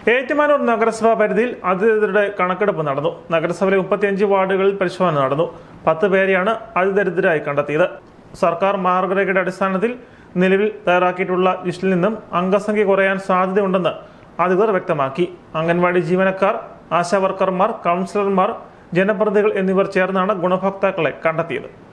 ഏറ്റുമാനൂർ നഗരസഭാ പരിധിയിൽ അതിദരിദ്രരുടെ കണക്കെടുപ്പ് നടന്നു. നഗരസഭയിലെ 35 വാർഡുകളിൽ പരിശോധന നടന്നു. 10 പേരെയാണ് അതിദരിദ്രരായി കണ്ടെത്തിയത്. സർക്കാർ മാർഗരേഖയുടെ അടിസ്ഥാനത്തിൽ നിലവിൽ തയ്യാറാക്കിയിട്ടുള്ള ലിസ്റ്റിൽ നിന്നും അംഗസംഖ്യ കുറയാൻ സാധ്യതയുണ്ടെന്ന് അധികൃതർ വ്യക്തമാക്കി. അംഗൻവാടി ജീവനക്കാർ, ആശാവർക്കർമാർ, കൗൺസിലർമാർ, ജനപ്രതിനിധികൾ എന്നിവർ ചേർന്നാണ് ഗുണഭോക്താക്കളെ കണ്ടെത്തിയത്.